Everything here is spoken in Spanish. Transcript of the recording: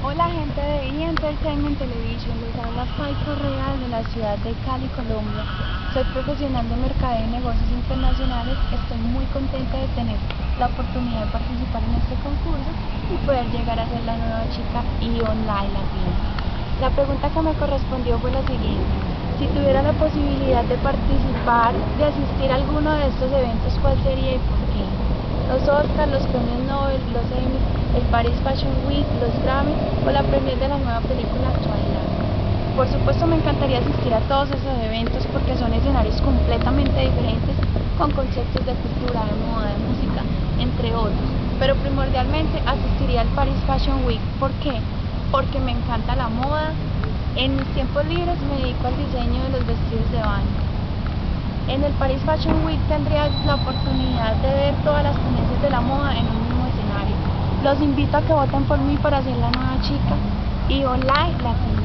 Hola gente de E! Entertainment Television, les habla Fay Correa de la ciudad de Cali, Colombia. Soy profesional de mercadeo y negocios internacionales. Estoy muy contenta de tener la oportunidad de participar en este concurso y poder llegar a ser la nueva chica E-Online Latina. La pregunta que me correspondió fue la siguiente: si tuviera la posibilidad de participar, de asistir a alguno de estos eventos, ¿cuál sería y por qué? Los Oscars, los premios Nobel, los Emmy, el Paris Fashion Week, los Grammy o la premier de la nueva película Twilight. Por supuesto me encantaría asistir a todos esos eventos porque son escenarios completamente diferentes, con conceptos de cultura, de moda, de música, entre otros. Pero primordialmente asistiría al Paris Fashion Week. ¿Por qué? Porque me encanta la moda. En mis tiempos libres me dedico al diseño de los vestidos de baño. En el Paris Fashion Week tendría la oportunidad de ver todas las tendencias de la moda en un mismo escenario. Los invito a que voten por mí para ser la nueva chica E-Online Latina.